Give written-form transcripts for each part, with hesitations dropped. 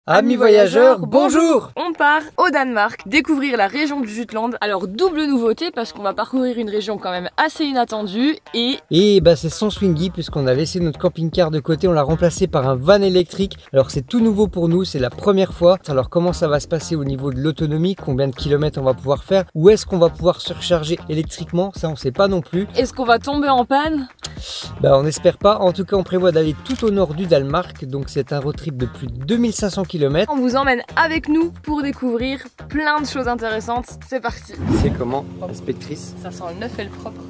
Amis voyageurs, bonjour! On part au Danemark, découvrir la région du Jutland. Alors double nouveauté parce qu'on va parcourir une région quand même assez inattendue Et c'est sans Swingy puisqu'on a laissé notre camping-car de côté, on l'a remplacé par un van électrique. Alors c'est tout nouveau pour nous, c'est la première fois. Alors comment ça va se passer au niveau de l'autonomie? Combien de kilomètres on va pouvoir faire? Où est-ce qu'on va pouvoir surcharger électriquement? Ça on sait pas non plus. Est-ce qu'on va tomber en panne? On n'espère pas. En tout cas on prévoit d'aller tout au nord du Danemark. Donc c'est un road trip de plus de 2500 km. On vous emmène avec nous pour découvrir plein de choses intéressantes. C'est parti. C'est comment, inspectrice? Ça sent le neuf et le propre.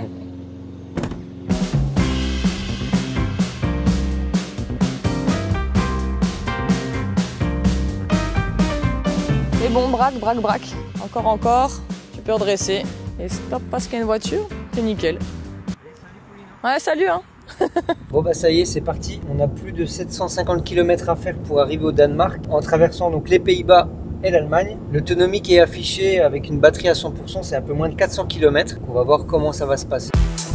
Et bon, braque. Encore. Tu peux redresser. Et stop parce qu'il y a une voiture. C'est nickel. Ouais, salut hein. Bon ça y est, c'est parti. On a plus de 750 km à faire pour arriver au Danemark en traversant donc les Pays-Bas et l'Allemagne. L'autonomie qui est affichée avec une batterie à 100%, c'est un peu moins de 400 km. On va voir comment ça va se passer.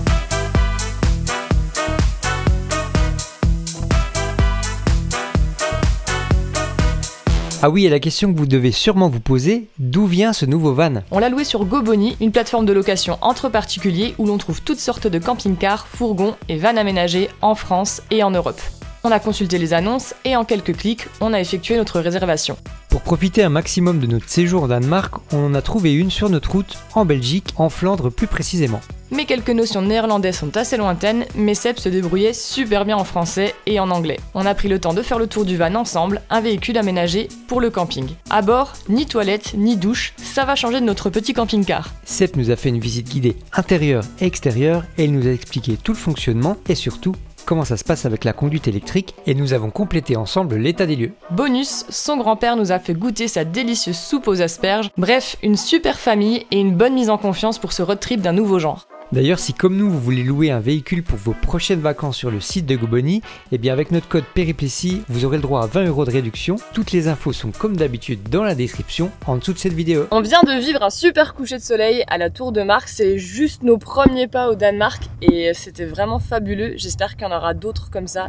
Ah oui, et la question que vous devez sûrement vous poser, d'où vient ce nouveau van? On l'a loué sur GoBonny, une plateforme de location entre particuliers où l'on trouve toutes sortes de camping-cars, fourgons et vannes aménagés en France et en Europe. On a consulté les annonces et en quelques clics, on a effectué notre réservation. Pour profiter un maximum de notre séjour au Danemark, on en a trouvé une sur notre route en Belgique, en Flandre plus précisément. Mais quelques notions néerlandaises sont assez lointaines, mais Seb se débrouillait super bien en français et en anglais. On a pris le temps de faire le tour du van ensemble, un véhicule aménagé pour le camping. À bord, ni toilette, ni douche, ça va changer de notre petit camping-car. Seb nous a fait une visite guidée intérieure et extérieure et il nous a expliqué tout le fonctionnement et surtout comment ça se passe avec la conduite électrique et nous avons complété ensemble l'état des lieux. Bonus, son grand-père nous a fait goûter sa délicieuse soupe aux asperges. Bref, une super famille et une bonne mise en confiance pour ce road trip d'un nouveau genre. D'ailleurs, si comme nous, vous voulez louer un véhicule pour vos prochaines vacances sur le site de GoBonny, avec notre code Péripéties, vous aurez le droit à 20 € de réduction. Toutes les infos sont comme d'habitude dans la description, en dessous de cette vidéo. On vient de vivre un super coucher de soleil à la Tour de Mark, c'est juste nos premiers pas au Danemark et c'était vraiment fabuleux. J'espère qu'il y en aura d'autres comme ça.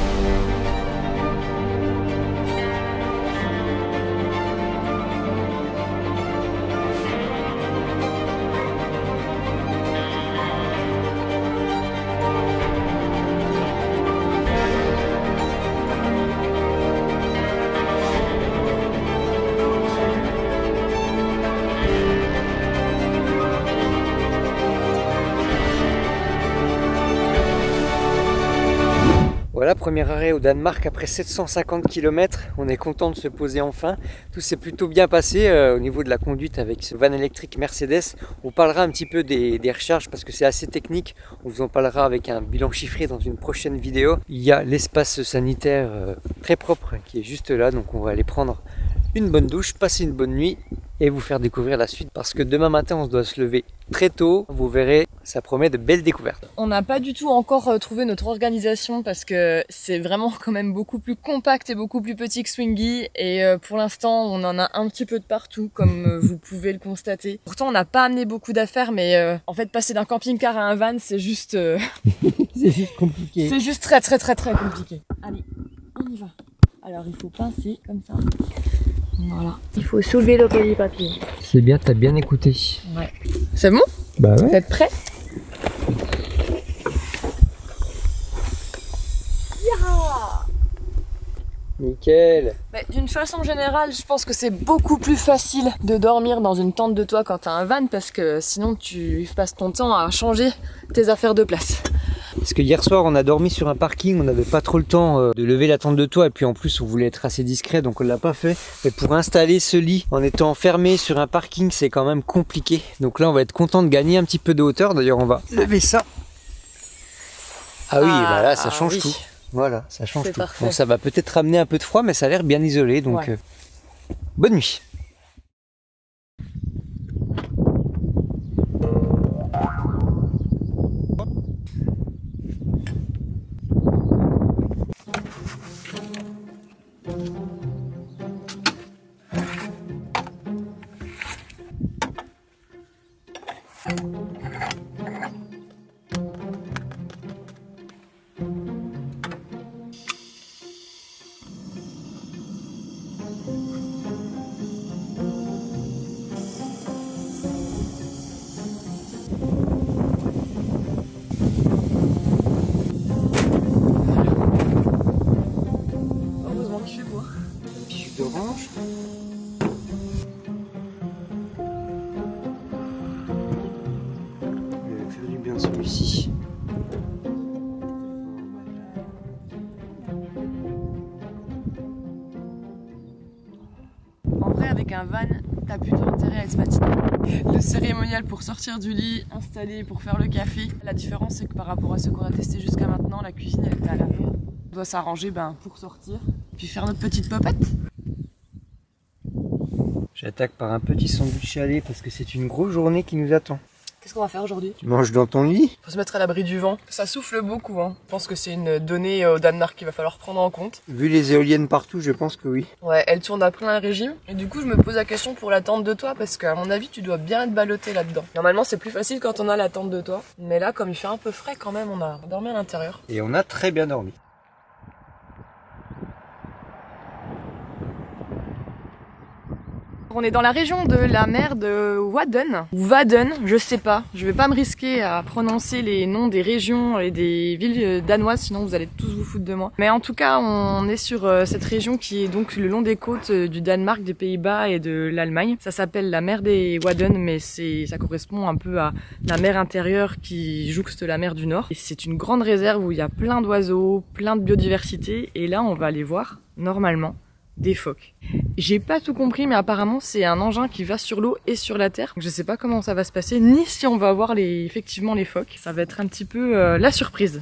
Voilà, premier arrêt au Danemark après 750 km. On est content de se poser enfin. Tout s'est plutôt bien passé au niveau de la conduite avec ce van électrique Mercedes. On parlera un petit peu des recharges parce que c'est assez technique. On vous en parlera avec un bilan chiffré dans une prochaine vidéo. Il y a l'espace sanitaire très propre qui est juste là. Donc on va aller prendre une bonne douche, passer une bonne nuit et vous faire découvrir la suite parce que demain matin on doit se lever très tôt. Vous verrez, ça promet de belles découvertes. On n'a pas du tout encore trouvé notre organisation parce que c'est vraiment quand même beaucoup plus compact et beaucoup plus petit que Swingy et pour l'instant on en a un petit peu de partout comme vous pouvez le constater. Pourtant on n'a pas amené beaucoup d'affaires mais en fait passer d'un camping-car à un van c'est juste... c'est juste compliqué. C'est juste très compliqué. Allez, on y va. Alors il faut pincer comme ça. Voilà. Il faut soulever le polypapier. C'est bien, t'as bien écouté. Ouais. C'est bon? Bah ouais. Vous êtes prêts? Nickel. D'une façon générale, je pense que c'est beaucoup plus facile de dormir dans une tente de toit quand t'as un van parce que sinon tu passes ton temps à changer tes affaires de place. Parce que hier soir on a dormi sur un parking, on n'avait pas trop le temps de lever la tente de toit et puis en plus on voulait être assez discret donc on l'a pas fait. Mais pour installer ce lit en étant enfermé sur un parking c'est quand même compliqué. Donc là on va être content de gagner un petit peu de hauteur. D'ailleurs on va lever ça. Ah oui, là ça change tout. Voilà, ça change tout. Bon, ça va peut-être ramener un peu de froid mais ça a l'air bien isolé donc bonne nuit. un petit jus d'orange. Il va faire du bien celui-ci. En vrai, avec un van, t'as plutôt intérêt à être matiné. Le cérémonial pour sortir du lit, installé pour faire le café. La différence, c'est que par rapport à ce qu'on a testé jusqu'à maintenant, la cuisine, elle était à l'arrière. On doit s'arranger pour sortir, puis faire notre petite popette. J'attaque par un petit sandwich salé parce que c'est une grosse journée qui nous attend. Qu'est-ce qu'on va faire aujourd'hui? Tu manges dans ton lit? Faut se mettre à l'abri du vent. Ça souffle beaucoup, hein. Je pense que c'est une donnée au Danemark qu'il va falloir prendre en compte. Vu les éoliennes partout, je pense que oui. Ouais, elle tourne à plein régime. Et du coup, je me pose la question pour la tente de toit parce qu'à mon avis, tu dois bien être ballotté là-dedans. Normalement, c'est plus facile quand on a la tente de toit. Mais là, comme il fait un peu frais quand même, on a dormi à l'intérieur. Et on a très bien dormi. On est dans la région de la mer de Waden, ou Waden, je sais pas. Je vais pas me risquer à prononcer les noms des régions et des villes danoises, sinon vous allez tous vous foutre de moi. Mais en tout cas, on est sur cette région qui est donc le long des côtes du Danemark, des Pays-Bas et de l'Allemagne. Ça s'appelle la mer des Waden, mais ça correspond un peu à la mer intérieure qui jouxte la mer du Nord. Et c'est une grande réserve où il y a plein d'oiseaux, plein de biodiversité, et là on va aller voir, normalement, des phoques. J'ai pas tout compris, mais apparemment c'est un engin qui va sur l'eau et sur la terre. Je sais pas comment ça va se passer, ni si on va voir effectivement les phoques. Ça va être un petit peu la surprise.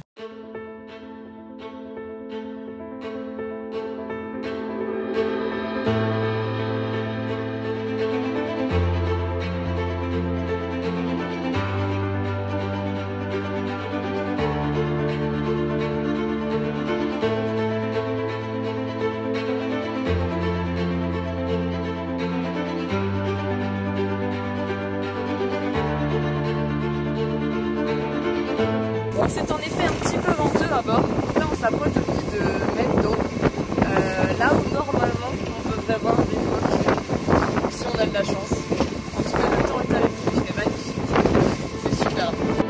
C'est en effet un petit peu venteux à bord. Là on s'approche de l'île de Mendo, là où normalement on devrait voir des phoques, si on a de la chance. En tout cas le temps est avec nous, il fait magnifique, c'est super.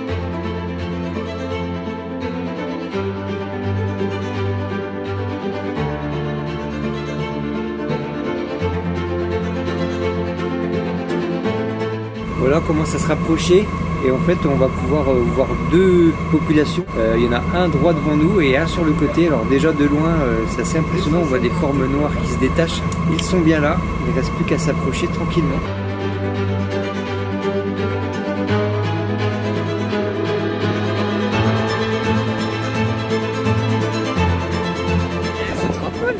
Voilà, on commence à se rapprocher. Et en fait, on va pouvoir voir deux populations. Il y en a un droit devant nous et un sur le côté. Alors déjà de loin, c'est assez impressionnant. On voit des formes noires qui se détachent. Ils sont bien là. Il ne reste plus qu'à s'approcher tranquillement. C'est trop cool.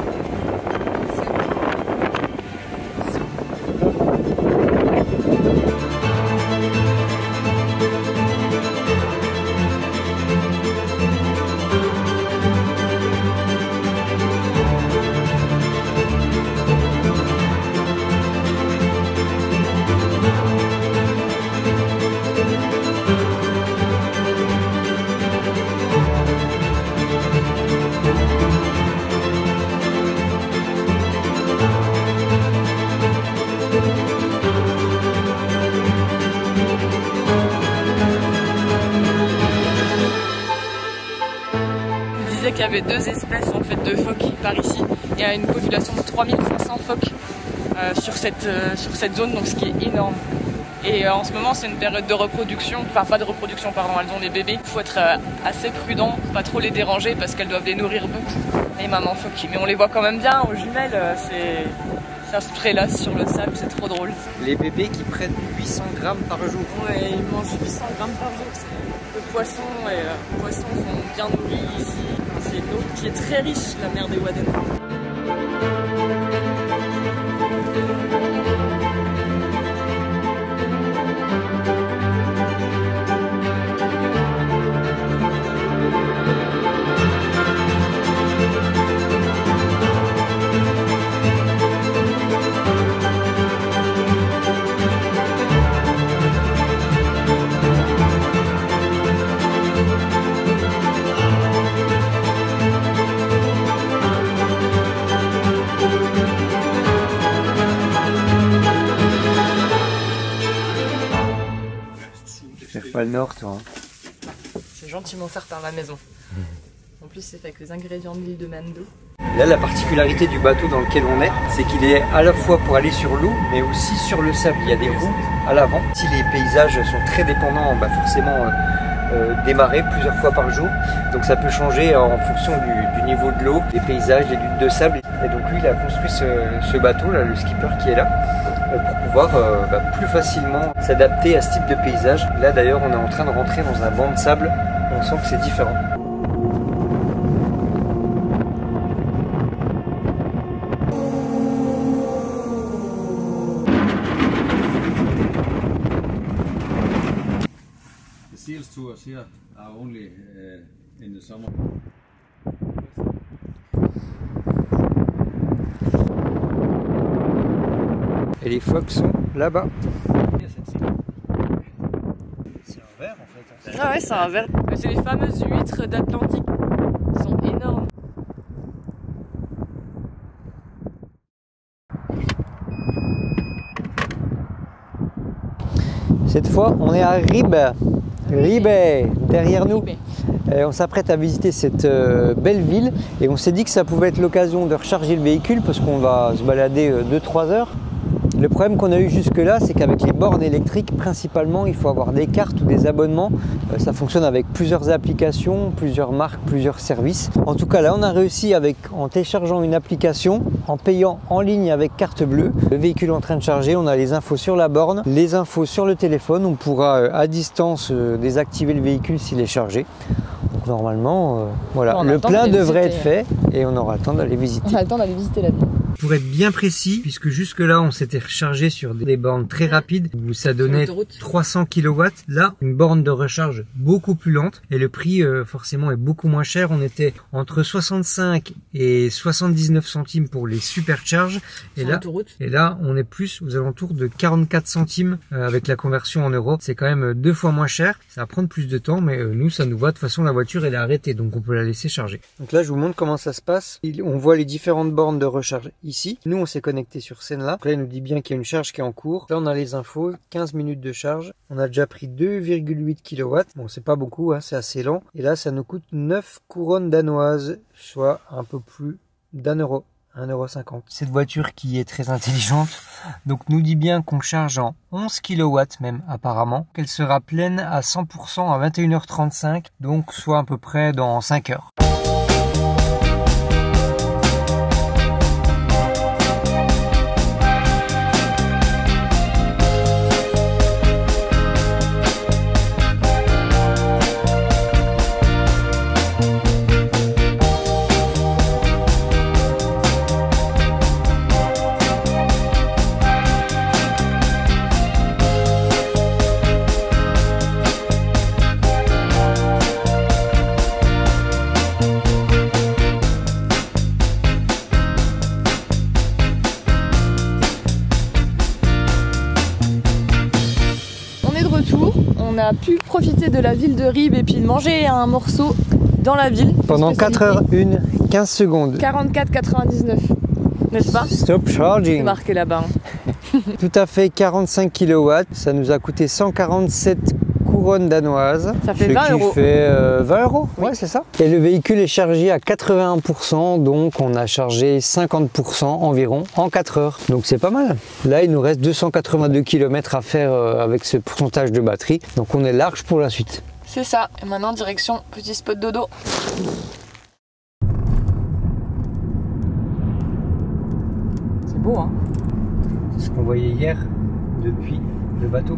Qu'il y avait deux espèces en fait de phoques par ici. Il y a une population de 3500 phoques sur cette zone, donc ce qui est énorme. Et en ce moment c'est une période de reproduction, enfin pas de reproduction pardon, elles ont des bébés. Il faut être assez prudent, pas trop les déranger parce qu'elles doivent les nourrir beaucoup, les mamans phoques. Mais on les voit quand même bien aux jumelles, ça se prélasse sur le sable, c'est trop drôle. Les bébés qui prennent 800 grammes par jour. Ouais, ils mangent 800 grammes par jour. Le poisson et les poissons sont bien nourris ici. C'est une eau qui est très riche, la mer des Waden. Faire pas le nord, toi. Hein. C'est gentiment offert par la maison. On plus c'est fait avec les ingrédients de l'île de Mando. Là, la particularité du bateau dans lequel on est, c'est qu'il est à la fois pour aller sur l'eau, mais aussi sur le sable. Il y a des roues à l'avant. Si les paysages sont très dépendants, forcément des marées plusieurs fois par jour. Donc ça peut changer en fonction du niveau de l'eau, des paysages, des luttes de sable. Et donc lui, il a construit ce bateau, là, le skipper qui est là, pour pouvoir plus facilement s'adapter à ce type de paysage. Là d'ailleurs, on est en train de rentrer dans un banc de sable. On sent que c'est différent. Seals tours here are only in the summer. Et les phoques sont là-bas. C'est un ver en fait. Ah ouais, c'est un ver. C'est les fameuses huîtres d'Atlantique. Elles sont énormes. Cette fois, on est à Ribe, derrière nous. On s'apprête à visiter cette belle ville et on s'est dit que ça pouvait être l'occasion de recharger le véhicule parce qu'on va se balader 2-3 heures. Le problème qu'on a eu jusque là, c'est qu'avec les bornes électriques, principalement, il faut avoir des cartes ou des abonnements. Ça fonctionne avec plusieurs applications, plusieurs marques, plusieurs services. En tout cas, là, on a réussi en téléchargeant une application, en payant en ligne avec carte bleue. Le véhicule est en train de charger, on a les infos sur la borne, les infos sur le téléphone. On pourra à distance désactiver le véhicule s'il est chargé. Donc normalement, voilà, le plein devrait être fait et on aura le temps d'aller visiter. On a le temps d'aller visiter la ville. Pour être bien précis, puisque jusque là on s'était rechargé sur des bornes très rapides où ça donnait 300 kW, là une borne de recharge beaucoup plus lente et le prix forcément est beaucoup moins cher. On était entre 65 et 79 centimes pour les supercharges et là on est plus aux alentours de 44 centimes avec la conversion en euros. C'est quand même 2 fois moins cher, ça va prendre plus de temps mais nous ça nous va. De toute façon la voiture elle est arrêtée donc on peut la laisser charger. Donc là je vous montre comment ça se passe. On voit les différentes bornes de recharge ici. Nous on s'est connecté sur Senla. Là il nous dit bien qu'il y a une charge qui est en cours. Là on a les infos, 15 minutes de charge. On a déjà pris 2,8 kW. Bon c'est pas beaucoup, hein, c'est assez lent. Et là ça nous coûte 9 couronnes danoises, soit un peu plus d'€1. 1,50 €. Cette voiture qui est très intelligente, donc nous dit bien qu'on charge en 11 kW même apparemment, qu'elle sera pleine à 100% à 21h35, donc soit à peu près dans 5 heures. On a pu profiter de la ville de Ribe et puis de manger un morceau dans la ville. Pendant 4h01, 15 secondes. 44,99, n'est-ce pas? Stop charging. C'est marqué là-bas. Tout à fait 45 kW. Ça nous a coûté 147 couronnes danoises. Ça fait 20 €. Ce qui fait 20 €. Oui. Ouais, c'est ça. Et le véhicule est chargé à 81%, donc on a chargé 50% environ en 4 heures. Donc c'est pas mal. Là, il nous reste 282 km à faire avec ce pourcentage de batterie. Donc on est large pour la suite. C'est ça. Et maintenant, direction petit spot dodo. C'est beau, hein? C'est ce qu'on voyait hier depuis le bateau.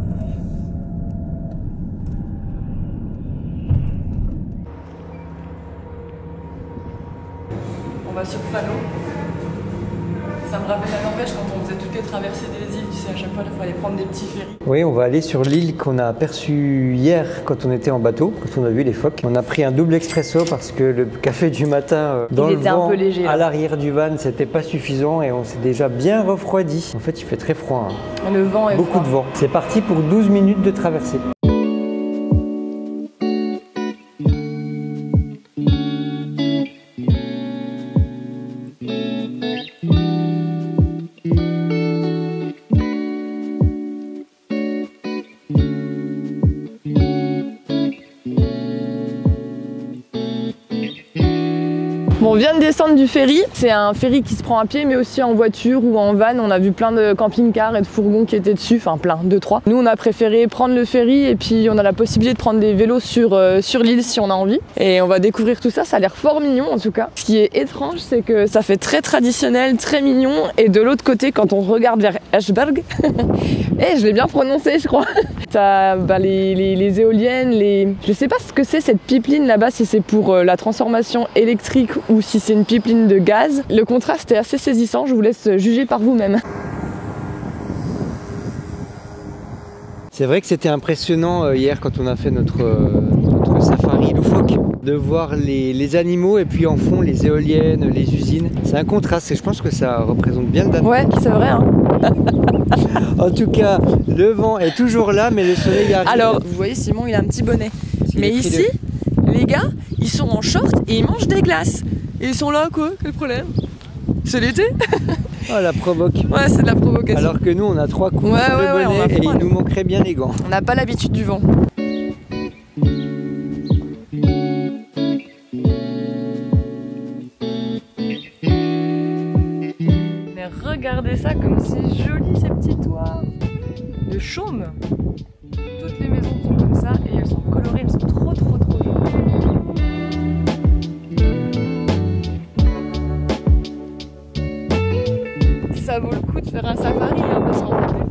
On va sur Fano. Ça me rappelle la Norvège quand on faisait toutes les traversées des îles, tu sais, à chaque fois il fallait prendre des petits ferries. Oui, on va aller sur l'île qu'on a aperçue hier quand on était en bateau, quand on a vu les phoques. On a pris un double expresso parce que le café du matin dans le vent, un peu léger, à l'arrière du van, c'était pas suffisant et on s'est déjà bien refroidi. En fait, il fait très froid. Hein. Le vent est beaucoup froid. de vent. C'est parti pour 12 minutes de traversée. prendre du ferry. C'est un ferry qui se prend à pied mais aussi en voiture ou en van. On a vu plein de camping-cars et de fourgons qui étaient dessus, enfin plein, 2, 3. Nous on a préféré prendre le ferry et puis on a la possibilité de prendre des vélos sur l'île si on a envie. Et on va découvrir tout ça, ça a l'air fort mignon en tout cas. Ce qui est étrange, c'est que ça fait très traditionnel, très mignon. Et de l'autre côté, quand on regarde vers Eschberg, et je l'ai bien prononcé je crois, t'as les éoliennes, je sais pas ce que c'est cette pipeline là-bas, si c'est pour la transformation électrique ou si c'est une pipeline de gaz. Le contraste est assez saisissant, je vous laisse juger par vous-même. C'est vrai que c'était impressionnant hier quand on a fait notre safari loufoque, de voir les animaux et puis en fond les éoliennes, les usines. C'est un contraste et je pense que ça représente bien le Danemark. Ouais, c'est vrai hein. En tout cas, le vent est toujours là mais le soleil arrive. Alors, vous voyez Simon, il a un petit bonnet. Mais ici, les gars, ils sont en short et ils mangent des glaces. Et ils sont là quoi? Quel problème? C'est l'été. Oh la provoque. Ouais, c'est de la provocation. Alors que nous on a 3 coups de bonnet et il nous manquerait bien les gants. On n'a pas l'habitude du vent. Mais regardez ça comme c'est joli ces petits toits de chaume. Toutes les maisons sont comme ça et elles sont colorées, elles sont trop jolies. Ça vaut le coup de faire un safari hein, parce qu'en fait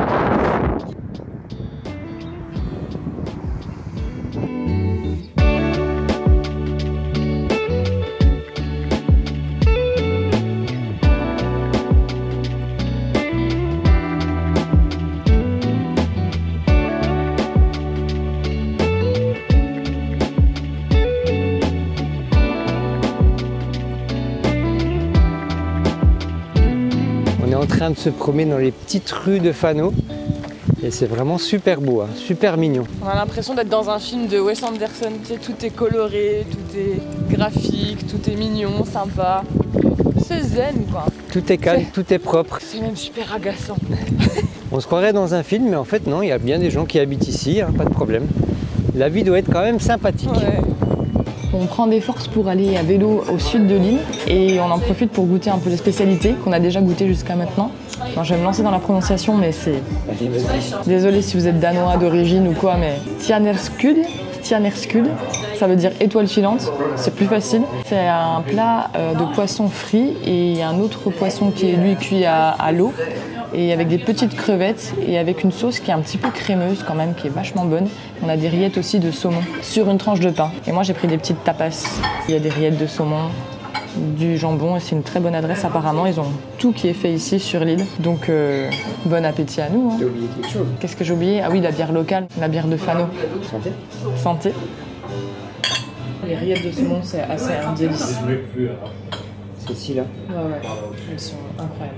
en train de se promener dans les petites rues de Fano et c'est vraiment super beau, hein, super mignon. on a l'impression d'être dans un film de Wes Anderson, tu sais, tout est coloré, tout est graphique, tout est mignon, sympa. C'est zen quoi. Tout est calme, tout est propre. C'est même super agaçant. On se croirait dans un film mais en fait non, il y a bien des gens qui habitent ici, hein, pas de problème. La vie doit être quand même sympathique. Ouais. On prend des forces pour aller à vélo au sud de l'île et on en profite pour goûter un peu les spécialités qu'on a déjà goûtées jusqu'à maintenant. Bon, je vais me lancer dans la prononciation mais c'est... Désolé si vous êtes danois d'origine ou quoi mais... Stjerneskud, ça veut dire étoile filante, c'est plus facile. C'est un plat de poisson frit et un autre poisson qui est lui cuit à l'eau. Et avec des petites crevettes et avec une sauce qui est un petit peu crémeuse quand même, qui est vachement bonne. On a des rillettes aussi de saumon sur une tranche de pain. Et moi j'ai pris des petites tapas. Il y a des rillettes de saumon, du jambon et c'est une très bonne adresse apparemment. Ils ont tout qui est fait ici sur l'île. Donc bon appétit à nous. Hein. J'ai oublié quelque chose. Qu'est-ce que j'ai oublié? Ah oui, la bière locale, la bière de Fano. Santé. Santé. Les rillettes de saumon c'est assez un délice. Celle-ci là. Ouais, elles sont incroyables.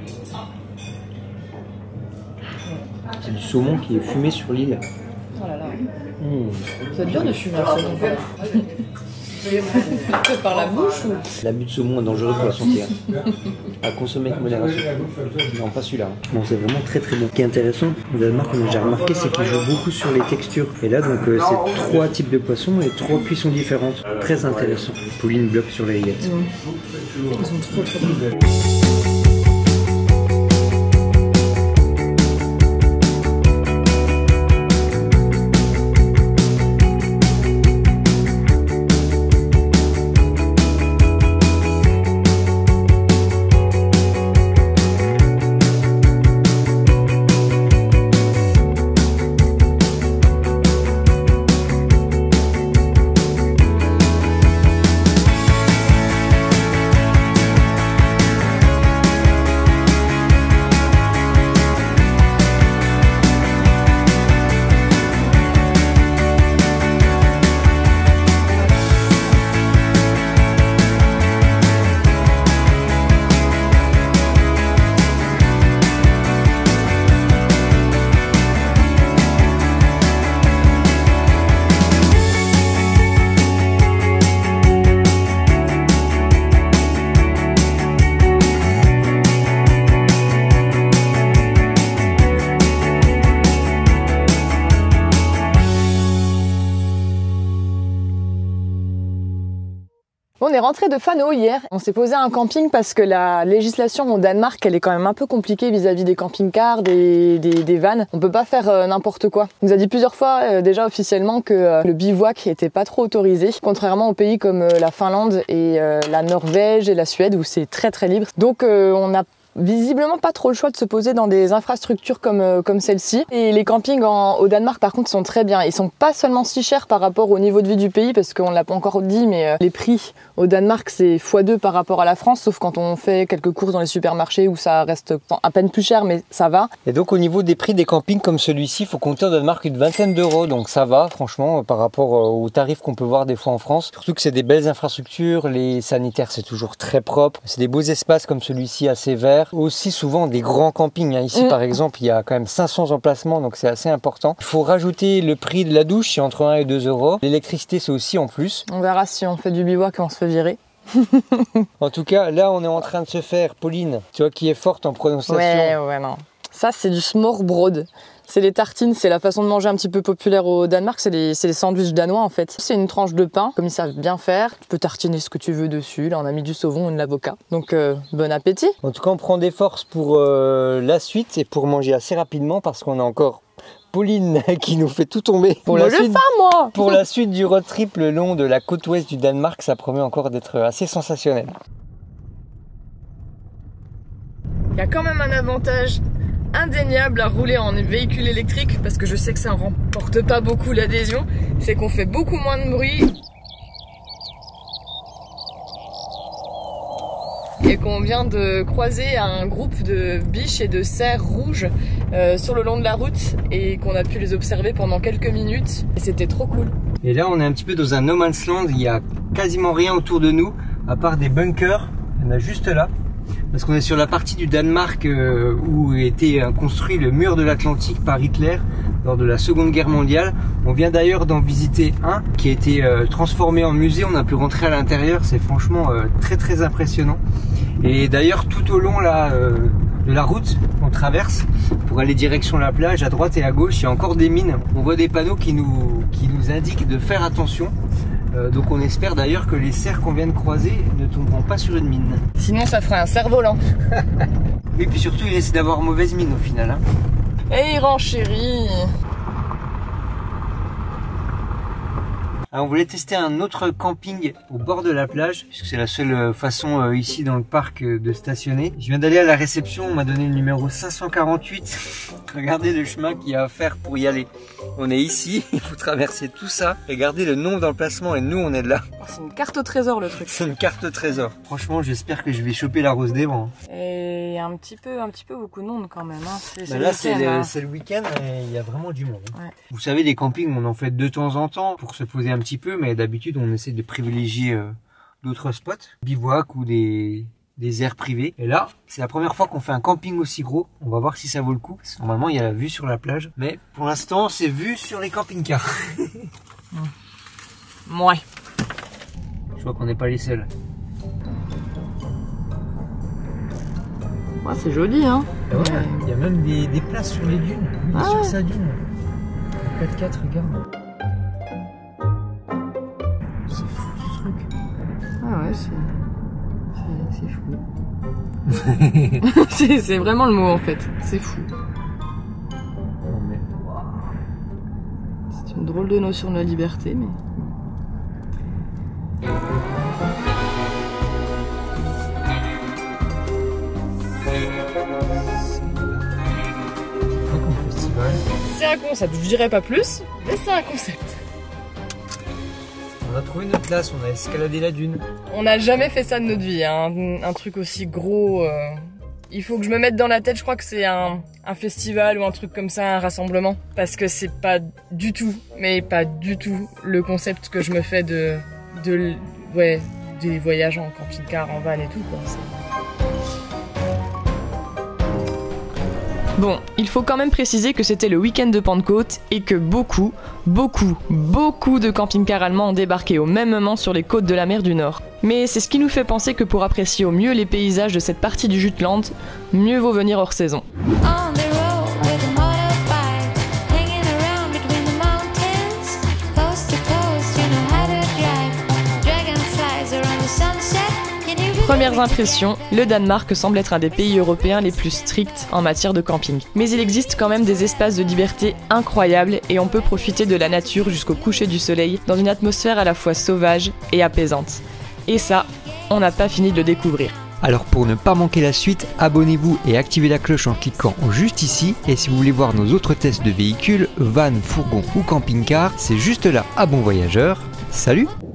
C'est du saumon qui est fumé sur l'île. Oh là là. C'est dur de fumer un saumon. Fait par la bouche ou... L'abus de saumon est dangereux pour la santé. Hein. À consommer avec modération. Non, pas celui-là. Hein. Bon, c'est vraiment très très bon. Ce qui est intéressant, au Danemark, comme j'ai remarqué, c'est qu'ils jouent beaucoup sur les textures. Et là, donc, c'est 3 types de poissons et 3 cuissons différentes. Très intéressant. Pauline bloque sur les rillettes. Ils sont trop bons. est rentré de Fano hier. On s'est posé à un camping parce que la législation au Danemark, elle est quand même un peu compliquée vis-à-vis des camping-cars, des vannes. On peut pas faire n'importe quoi. On nous a dit plusieurs fois déjà officiellement que le bivouac était pas trop autorisé, contrairement aux pays comme la Finlande et la Norvège et la Suède où c'est très très libre. Donc on a visiblement pas trop le choix de se poser dans des infrastructures comme celle-ci. Et les campings au Danemark par contre sont très bien. Ils sont pas seulement si chers par rapport au niveau de vie du pays, parce qu'on l'a pas encore dit, mais les prix au Danemark c'est x2 par rapport à la France, sauf quand on fait quelques courses dans les supermarchés où ça reste à peine plus cher, mais ça va. Et donc au niveau des prix des campings comme celui-ci, il faut compter au Danemark une vingtaine d'euros, donc ça va franchement par rapport aux tarifs qu'on peut voir des fois en France. Surtout que c'est des belles infrastructures, les sanitaires c'est toujours très propre, c'est des beaux espaces comme celui-ci assez verts. Aussi souvent des grands campings. Ici par exemple il y a quand même 500 emplacements, donc c'est assez important. Il faut rajouter le prix de la douche, c'est entre 1 et 2 euros. L'électricité c'est aussi en plus. On verra si on fait du bivouac et on se fait virer. En tout cas là on est en train de se faire, Pauline, tu vois qui est forte en prononciation. Ouais non. Ça c'est du smørrebrød. C'est les tartines, c'est la façon de manger un petit peu populaire au Danemark, c'est les sandwichs danois en fait. C'est une tranche de pain, comme ils savent bien faire. Tu peux tartiner ce que tu veux dessus, là on a mis du saumon et de l'avocat. Donc bon appétit. En tout cas on prend des forces pour la suite et pour manger assez rapidement parce qu'on a encore Pauline qui nous fait tout tomber. Pour la suite du road trip le long de la côte ouest du Danemark, ça promet encore d'être assez sensationnel. Il y a quand même un avantage indéniable à rouler en véhicule électrique, parce que je sais que ça remporte pas beaucoup l'adhésion, c'est qu'on fait beaucoup moins de bruit et qu'on vient de croiser un groupe de biches et de cerfs rouges sur le long de la route et qu'on a pu les observer pendant quelques minutes et c'était trop cool. Et là on est un petit peu dans un no man's land, il y a quasiment rien autour de nous à part des bunkers, il y en a juste là. Parce qu'on est sur la partie du Danemark où était construit le mur de l'Atlantique par Hitler lors de la Seconde Guerre mondiale. On vient d'ailleurs d'en visiter un qui a été transformé en musée, on a pu rentrer à l'intérieur, c'est franchement très très impressionnant. Et d'ailleurs tout au long là, de la route qu'on traverse pour aller direction la plage, à droite et à gauche, il y a encore des mines. On voit des panneaux qui nous indiquent de faire attention. Donc on espère d'ailleurs que les cerfs qu'on vient de croiser ne tomberont pas sur une mine. Sinon ça ferait un cerf-volant. Et puis surtout il risque d'avoir mauvaise mine au final. Hein. Et il renchérit. Alors on voulait tester un autre camping au bord de la plage, puisque c'est la seule façon ici dans le parc de stationner. Je viens d'aller à la réception, on m'a donné le numéro 548. Regardez le chemin qu'il y a à faire pour y aller. On est ici, il faut traverser tout ça. Regardez le nombre d'emplacements et nous on est là. C'est une carte au trésor le truc. C'est une carte au trésor. Franchement j'espère que je vais choper la rose des vents. Et un petit peu beaucoup de monde quand même. Hein. Là c'est le week-end et il y a vraiment du monde. Ouais. Vous savez les campings on en fait de temps en temps pour se poser un petit peu, mais d'habitude on essaie de privilégier d'autres spots, bivouac ou des aires privées. Et là, c'est la première fois qu'on fait un camping aussi gros. On va voir si ça vaut le coup. Parce que normalement, il y a la vue sur la plage. Mais pour l'instant, c'est vue sur les camping-cars. Ouais. Je vois qu'on n'est pas les seuls. Ouais, c'est joli, hein. Et ouais, il y a même des places sur les dunes. Oui, sur sa dune. 4x4, regarde. C'est fou ce truc. Ah ouais, c'est fou. C'est vraiment le mot en fait. C'est fou. Oh, mais... wow. C'est une drôle de notion de la liberté, mais... C'est un concept, je dirais pas plus, mais c'est un concept. On a trouvé notre place, on a escaladé la dune. On n'a jamais fait ça de notre vie, hein. Un truc aussi gros. Il faut que je me mette dans la tête, je crois que c'est un festival ou un truc comme ça, un rassemblement. Parce que c'est pas du tout, mais pas du tout, le concept que je me fais des voyages en camping-car, en van et tout, quoi. Bon, il faut quand même préciser que c'était le week-end de Pentecôte et que beaucoup de camping-cars allemands ont débarqué au même moment sur les côtes de la mer du Nord. Mais c'est ce qui nous fait penser que pour apprécier au mieux les paysages de cette partie du Jutland, mieux vaut venir hors saison. Sun Premières impressions, le Danemark semble être un des pays européens les plus stricts en matière de camping. Mais il existe quand même des espaces de liberté incroyables et on peut profiter de la nature jusqu'au coucher du soleil dans une atmosphère à la fois sauvage et apaisante. Et ça, on n'a pas fini de le découvrir. Alors pour ne pas manquer la suite, abonnez-vous et activez la cloche en cliquant juste ici. Et si vous voulez voir nos autres tests de véhicules, van, fourgon ou camping-car, c'est juste là. À bon voyageur, salut!